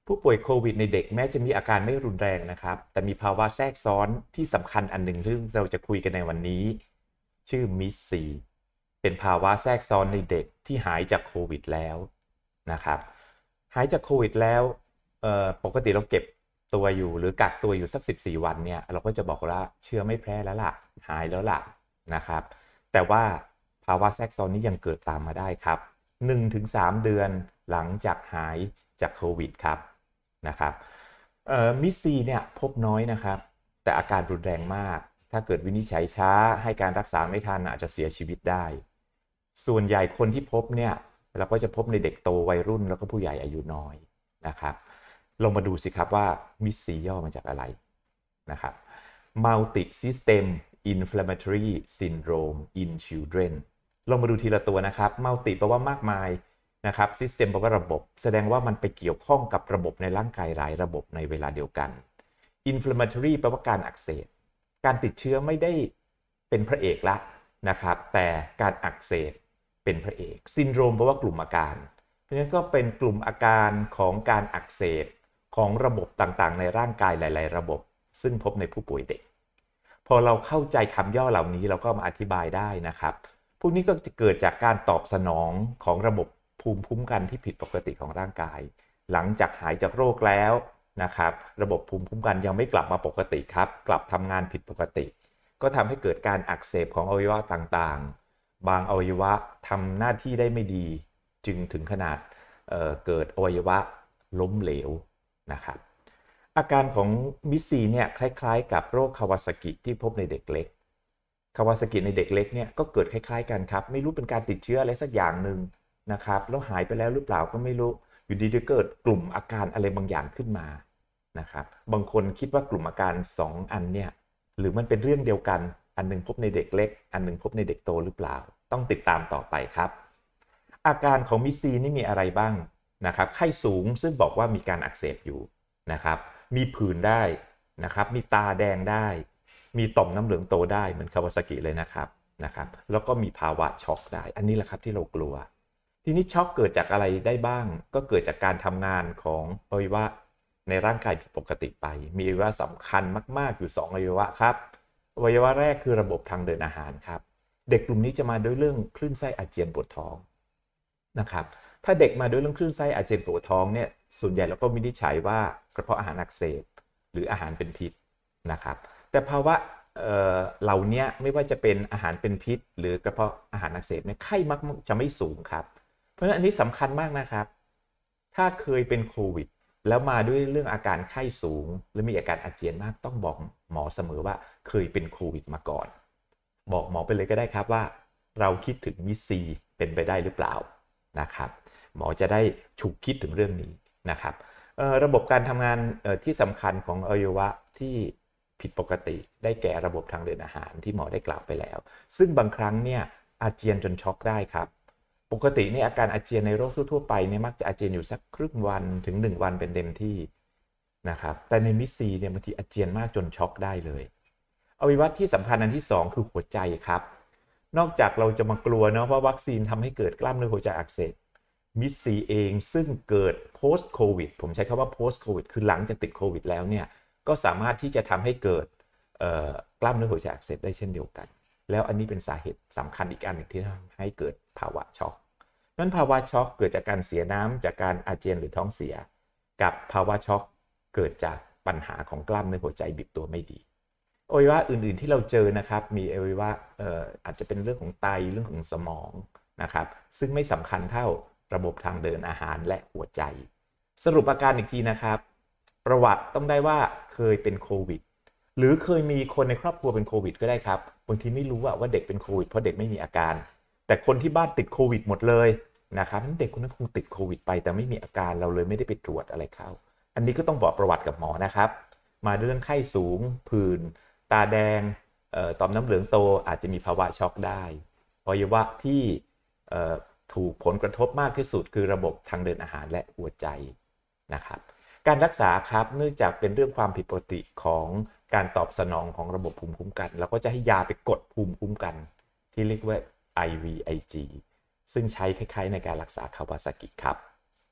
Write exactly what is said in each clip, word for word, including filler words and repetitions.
ผู้ป่วยโควิดในเด็กแม้จะมีอาการไม่รุนแรงนะครับแต่มีภาวะแทรกซ้อนที่สำคัญอันหนึ่งซึ่งเราจะคุยกันในวันนี้ชื่อมิสซีเป็นภาวะแทรกซ้อนในเด็กที่หายจากโควิดแล้วนะครับหายจากโควิดแล้วปกติเราเก็บตัวอยู่หรือกักตัวอยู่สักสิบสี่วันเนี่ยเราก็จะบอกว่าเชื้อไม่แพร่แล้วล่ะหายแล้วล่ะนะครับแต่ว่าภาวะแทรกซ้อนนี้ยังเกิดตามมาได้ครับ หนึ่งถึงสาม เดือนหลังจากหายจากโควิดครับนะครับมิสซีเนี่ยพบน้อยนะครับแต่อาการรุนแรงมากถ้าเกิดวินิจฉัยช้าให้การรักษาไม่ทันอาจจะเสียชีวิตได้ส่วนใหญ่คนที่พบเนี่ยเราก็จะพบในเด็กโตวัยรุ่นแล้วก็ผู้ใหญ่อายุน้อยนะครับลองมาดูสิครับว่ามิสซีย่อมาจากอะไรนะครับ Multi System Inflammatory Syndrome in Children ลองมาดูทีละตัวนะครับ Multi แปลว่ามากมายนะครับ System แปลว่าระบบแสดงว่ามันไปเกี่ยวข้องกับระบบในร่างกายหลายระบบในเวลาเดียวกัน Inflammatory แปลว่าการอักเสบการติดเชื้อไม่ได้เป็นพระเอกละนะครับแต่การอักเสบเป็นพระเอก Syndrome แปลว่ากลุ่มอาการเพราะฉะนั้นก็เป็นกลุ่มอาการของการอักเสบของระบบต่างๆในร่างกายหลายๆระบบซึ่งพบในผู้ป่วยเด็กพอเราเข้าใจคำย่อเหล่านี้เราก็มาอธิบายได้นะครับพวกนี้ก็จะเกิดจากการตอบสนองของระบบภูมิคุ้มกันที่ผิดปกติของร่างกายหลังจากหายจากโรคแล้วนะครับระบบภูมิคุ้มกันยังไม่กลับมาปกติครับกลับทำงานผิดปกติก็ทำให้เกิดการอักเสบของอวัยวะต่างๆบางอวัยวะทำหน้าที่ได้ไม่ดีจึงถึงขนาด เอ่อ เกิดอวัยวะล้มเหลวนะครับอาการของมิสซีเนี่ยคล้ายๆกับโรคคาวาซากิที่พบในเด็กเล็กคาวาซากิในเด็กเล็กเนี่ยก็เกิดคล้ายๆกันครับไม่รู้เป็นการติดเชื้ออะไรสักอย่างหนึ่งนะครับแล้วหายไปแล้วหรือเปล่าก็ไม่รู้อยู่ดีๆเกิดกลุ่มอาการอะไรบางอย่างขึ้นมานะครับบางคนคิดว่ากลุ่มอาการสองอันเนี่ยหรือมันเป็นเรื่องเดียวกันอันนึงพบในเด็กเล็กอันนึงพบในเด็กโตหรือเปล่าต้องติดตามต่อไปครับอาการของมิสซีนี่มีอะไรบ้างนะครับไข้สูงซึ่งบอกว่ามีการอักเสบอยู่นะครับมีผื่นได้นะครับมีตาแดงได้มีต่อมน้ำเหลืองโตได้เหมือนคาวาซากิเลยนะครับนะครับแล้วก็มีภาวะช็อกได้อันนี้แหละครับที่เรากลัวทีนี้ช็อกเกิดจากอะไรได้บ้างก็เกิดจากการทำงานของอวัยวะในร่างกายผิดปกติไปมีอวัยวะสำคัญมากๆอยู่สองอวัยวะครับอวัยวะแรกคือระบบทางเดินอาหารครับเด็กกลุ่มนี้จะมาด้วยเรื่องคลื่นไส้อาเจียนปวดท้องนะครับถ้าเด็กมาด้วยเรื่องคลื่นไส้อาเจียนปวดท้องเนี่ยส่วนใหญ่เราก็วินิจฉัยว่ากระเพาะอาหารอักเสบหรืออาหารเป็นพิษนะครับแต่ภาวะ เอ่อ เหล่านี้ไม่ว่าจะเป็นอาหารเป็นพิษหรือกระเพาะอาหารอักเสบเนี่ยไข้มักจะไม่สูงครับเพราะฉะนั้นอันนี้สำคัญมากนะครับถ้าเคยเป็นโควิดแล้วมาด้วยเรื่องอาการไข้สูงหรือมีอาการอาเจียนมากต้องบอกหมอเสมอว่าเคยเป็นโควิดมาก่อนบอกหมอไปเลยก็ได้ครับว่าเราคิดถึงมิสซีเป็นไปได้หรือเปล่านะครับหมอจะได้ฉุกคิดถึงเรื่องนี้นะครับระบบการทำงานที่สำคัญของอวัยวะที่ผิดปกติได้แก่ระบบทางเดินอาหารที่หมอได้กล่าวไปแล้วซึ่งบางครั้งเนี่ยอาเจียนจนช็อกได้ครับปกตินี่อาการอาเจียนในโรคทั่วๆไปเนี่ยมักจะอาเจียนอยู่สักครึ่งวันถึงหนึ่งวันเป็นเต็มที่นะครับแต่ในมิสซีเนี่ยบางทีอาเจียนมากจนช็อกได้เลยอวัยวะที่สำคัญอันที่สองคือหัวใจครับนอกจากเราจะมากลัวเนาะว่าวัคซีนทำให้เกิดกล้ามเนื้อหัวใจอักเสบมิสซีเองซึ่งเกิด post covid ผมใช้คำว่า post covid คือหลังจากติดโควิดแล้วเนี่ยก็สามารถที่จะทำให้เกิดกล้ามเนื้อหัวใจอักเสบได้เช่นเดียวกันแล้วอันนี้เป็นสาเหตุสำคัญอีกอันหนึ่งที่ทำให้เกิดภาวะช็อกนั้นภาวะช็อกเกิดจากการเสียน้ำจากการอาเจียนหรือท้องเสียกับภาวะช็อกเกิดจากปัญหาของกล้ามเนื้อหัวใจบิดตัวไม่ดีอวัยวะอื่นๆที่เราเจอนะครับมีอวัยวะ เอ่อ อาจจะเป็นเรื่องของไตเรื่องของสมองนะครับซึ่งไม่สำคัญเท่าระบบทางเดินอาหารและหัวใจสรุปอาการอีกทีนะครับประวัติต้องได้ว่าเคยเป็นโควิดหรือเคยมีคนในครอบครัวเป็นโควิดก็ได้ครับบางทีไม่รู้ว่าเด็กเป็นโควิดเพราะเด็กไม่มีอาการแต่คนที่บ้านติดโควิดหมดเลยนะครับเด็กคนนั้นคงติดโควิดไปแต่ไม่มีอาการเราเลยไม่ได้ไปตรวจอะไรเข้าอันนี้ก็ต้องบอกประวัติกับหมอนะครับมาด้วยเรื่องไข้สูงผื่นตาแดงต่อมน้ำเหลืองโตอาจจะมีภาวะช็อกได้อวัยวะที่ถูกผลกระทบมากที่สุดคือระบบทางเดินอาหารและหัวใจนะครับการรักษาครับเนื่องจากเป็นเรื่องความผิดปกติของการตอบสนองของระบบภูมิคุ้มกันเราก็จะให้ยาไปกดภูมิคุ้มกันที่เรียกว่า ไอ วี ไอ จี ซึ่งใช้คล้ายๆในการรักษาคาวาซากิครับ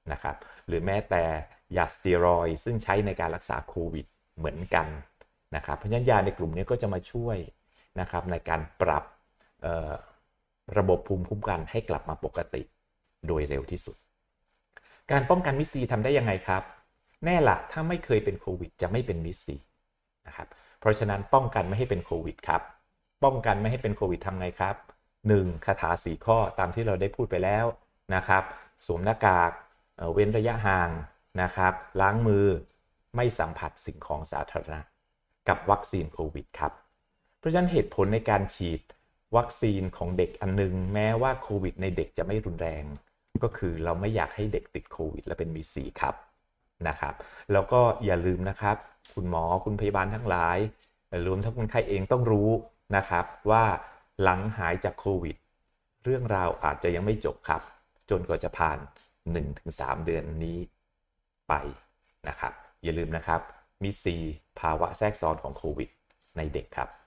นะครับหรือแม้แต่ยาสเตียรอยด์ซึ่งใช้ในการรักษาโควิดเหมือนกันนะครับเพราะฉะนั้นยาในกลุ่มนี้ก็จะมาช่วยนะครับในการปรับระบบภูมิคุ้มกันให้กลับมาปกติโดยเร็วที่สุดการป้องกันมิสซีทำได้ยังไงครับแน่ละถ้าไม่เคยเป็นโควิดจะไม่เป็นมิสซีนะครับเพราะฉะนั้นป้องกันไม่ให้เป็นโควิดครับป้องกันไม่ให้เป็นโควิดทำไงครับหนึ่งคาถาสี่ข้อตามที่เราได้พูดไปแล้วนะครับสวมหน้ากากเว้นระยะห่างนะครับล้างมือไม่สัมผัสสิ่งของสาธารณะกับวัคซีนโควิดครับเพราะฉะนั้นเหตุผลในการฉีดวัคซีนของเด็กอันนึงแม้ว่าโควิดในเด็กจะไม่รุนแรงก็คือเราไม่อยากให้เด็กติดโควิดและเป็นมิสซีครับนะครับแล้วก็อย่าลืมนะครับคุณหมอคุณพยาบาลทั้งหลายรวมทั้งคนไข้เองต้องรู้นะครับว่าหลังหายจากโควิดเรื่องราวอาจจะยังไม่จบครับจนกว่าจะผ่าน หนึ่งถึงสาม เดือนนี้ไปนะครับอย่าลืมนะครับมิสซีภาวะแทรกซ้อนของโควิดในเด็กครับ